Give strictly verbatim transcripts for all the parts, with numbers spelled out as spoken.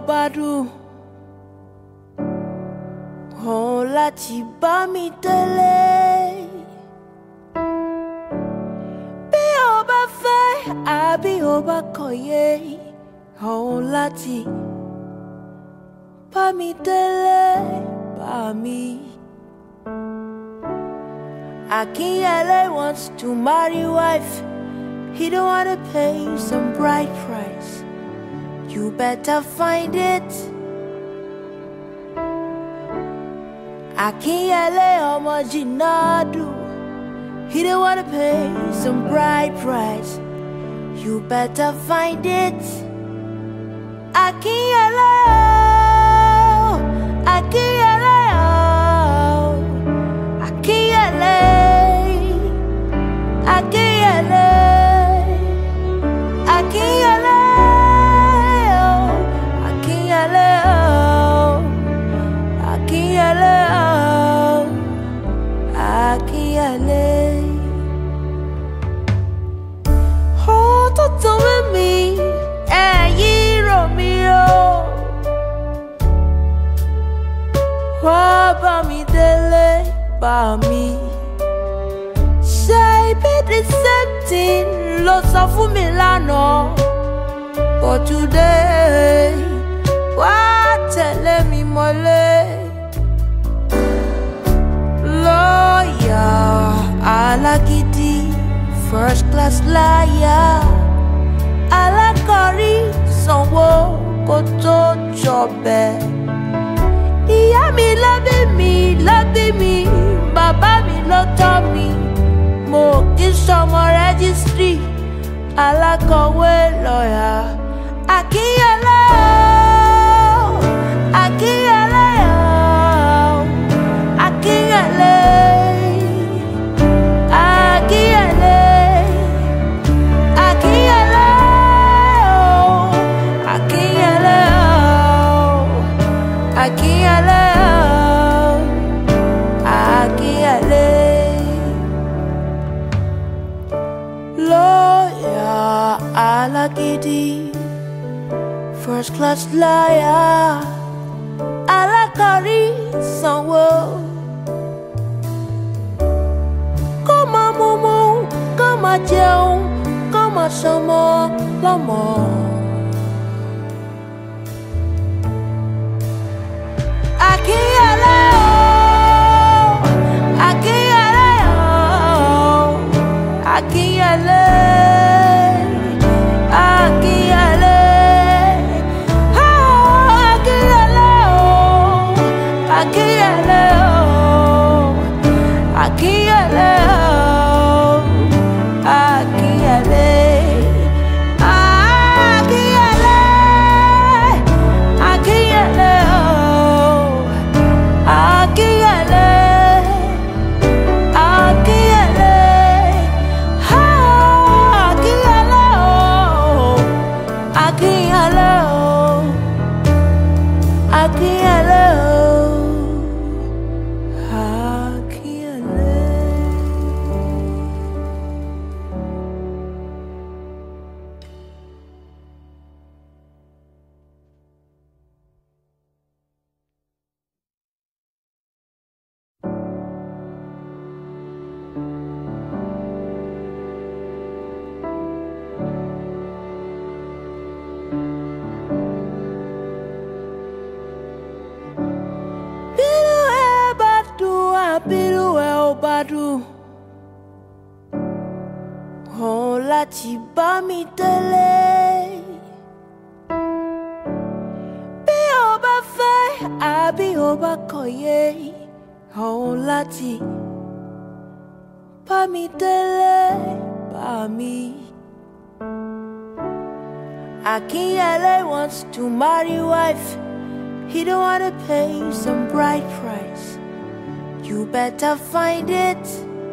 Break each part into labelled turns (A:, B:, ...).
A: badu oh láti bá mi délé bí o bá fẹ́ àbí o bá kọ̀yé oh láti bá mi délé bá mi. Akinyele wants to marry wife. He don't wanna pay some bride price. You better find it. Akinyele omo jinadu. He don't wanna pay some bride price. You better find it. Akinyele, Akinyele, Akinyele, Akinyele, Akinyele, Akinyele, Akinyele, Akinyele. Oh, toto with me, eh, you Romeo. Wá bá mi délé, bá mi. Say be the same thing, ló sọ fún mi lánàá. But today, wá tẹ̀lé mi mọ́lé. Lawyer, alágídí, first class liar. Alákọ̀rí, sanwó kó tó jọbẹ̀. Ìyá mi ló bí mi, ló bí mi, bàbá mi ló tọ́ mi. Mo kì í ṣọmọ rẹ́gísítírì, alákọ̀wé lọ́yà. Akinyele, Akinyele, Akinyele, Akinyele, Akinyele, Akinyele, Akinyele, Akinyele. Lawyer, alágídí, first class liar. Alákọ̀rí, sanwó. Kó máa mumu, kó máa jẹun, kó máa ṣọmọ lọ́mọ. Akinyele, Akinyele, Akinyele, Akinyele, Akinyele, Akinyele, Akinyele, Akinyele, Akinyele, Akinyele, Akinyele, Akinyele, Akinyele, Akinyele, Akinyele. Biruwe obadu oh láti bá mi délé bí o bá fẹ́ àbí o bá kọ̀yé oh láti bá mi délé bá mi. Akinyele wants to marry wife. He don't wanna pay some bride price. You better find it.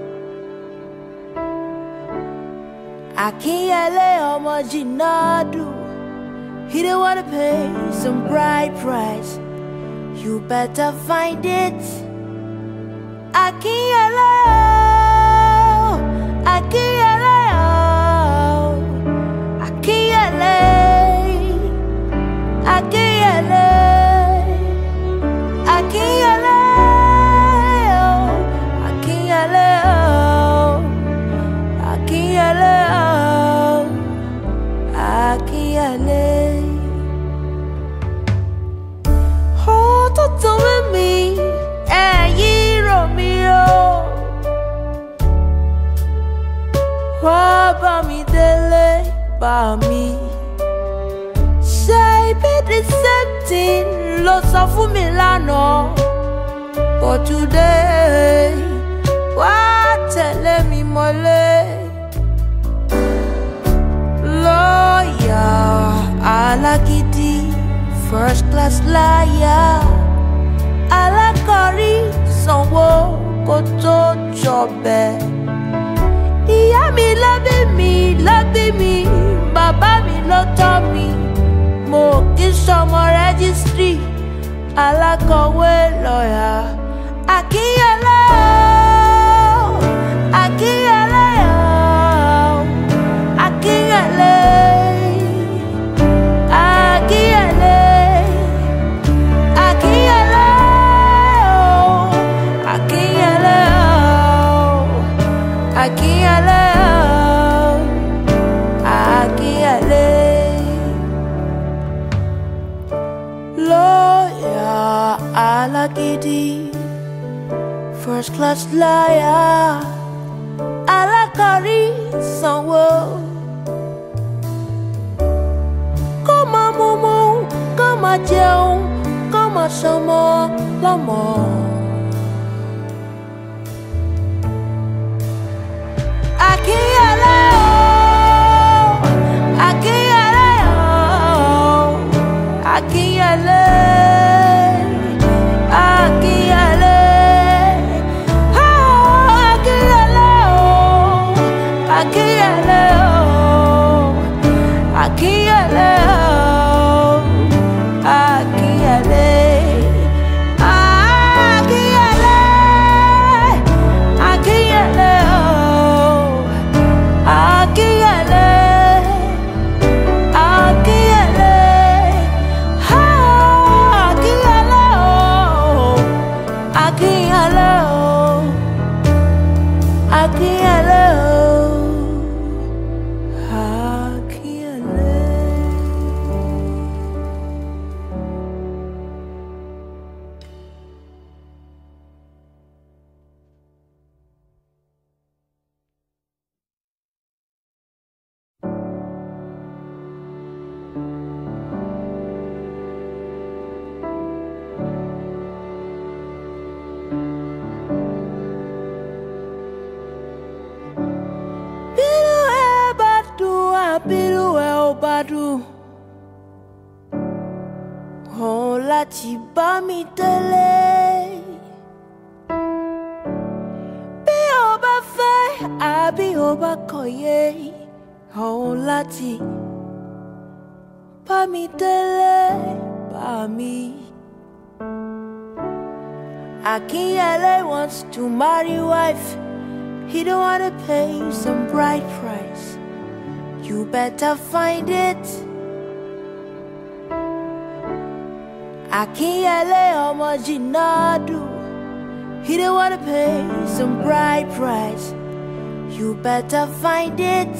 A: Akinyele omo jinadu. He don't wanna pay some bride price. You better find it. Akinyele, Akinyele, Akinyele, Akinyele. tuntun wí mi ẹ̀yin rò mí o. Wá bá mi délé bá mi. Ṣé ibi the same thing ló sọ fún mi lánàá? But today, wá tẹ̀lé mi mọ́lé. Lawyer alágídí, first class liar. Alákọ̀rí sanwó kó tó jọbẹ̀. Ìyá mi ló bí mi, ló bí mi, bàbá mi ló tọ́ mi. Mo kì í ṣọmọ rẹ́gísítírì, alákọ̀wé lọ́yà. Akínyẹlé o, Akínyẹlé o, Akínyẹlé, Akínyẹlé, Akínyẹlé o, Akínyẹlé o, Akínyẹlé o, Akínyẹlé. Lawyer alágídí, first class liar. Alákọ̀rí sanwó. Kó máa mumu, kó máa jẹun, kó máa ṣọmọ lọ́mọ. Akínyẹlé o, Akínyẹlé o, Akínyẹlé, Akínyẹlé. Akínyẹlé o, Akínyẹlé o, Akínyẹlé, Akínyẹlé, Akínyẹlé o, Akínyẹlé, Akínyẹlé, Akínyẹlé o, Akínyẹlé o, Akínyẹlé o. Òun láti bá mi délé. Bí o bá fẹ́ àbí o bá kọ̀yé, òun láti bá mi délé bá mi. Akínyẹlé wants to marry wife. He don't wanna pay some bride price. You better find it. Akínyẹlé ọmọ Jinadu. He don't wanna pay some bride price. You better find it.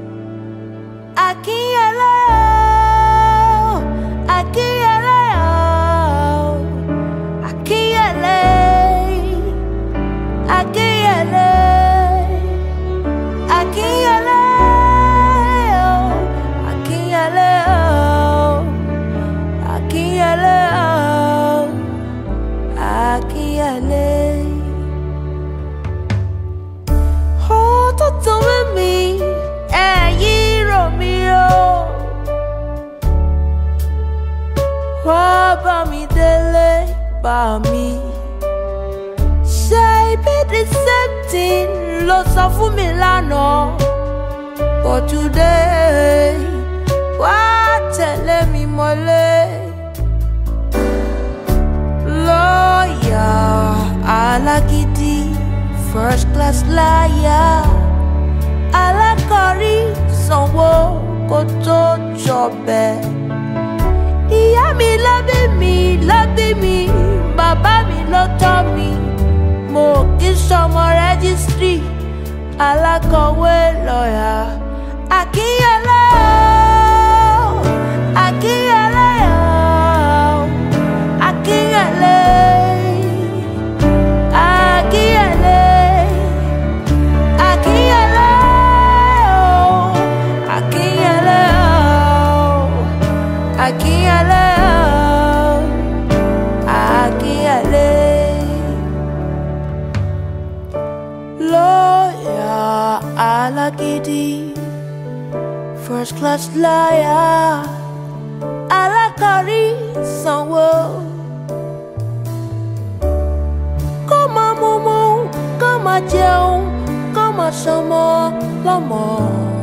A: Akínyẹlé o, Akínyẹlé o, Akínyẹlé, Akínyẹlé, Akínyẹlé o, Akínyẹlé o, Akínyẹlé o, Akínyẹlé. Ó tuntun wí mi ẹ̀yin rò mí o. Wá bá mi délé bá mi. Ṣé ibi the same thing ló sọ fún mi lánàá? But today, wá tẹ̀lé mi mọ́lé. Lawyer alágídí, first class liar. Alákọ̀rí sanwó kó tó jọbẹ̀. Ìyá mi ló bí mi, ló bí mi, bàbá mi ló tọ́ mi. Mo kì í ṣọmọ rẹ́gísítírì, alákọ̀wé lọ́yà. Akínyẹlé o, Akínyẹlé o, Akínyẹlé. Akínyẹlé o, Akínyẹlé. Lawyer alágídí, first class lawyer, alákọ̀rí sanwó. Kó máa mú mú, kó máa jẹun, kó máa ṣọmọ lọ́mọ.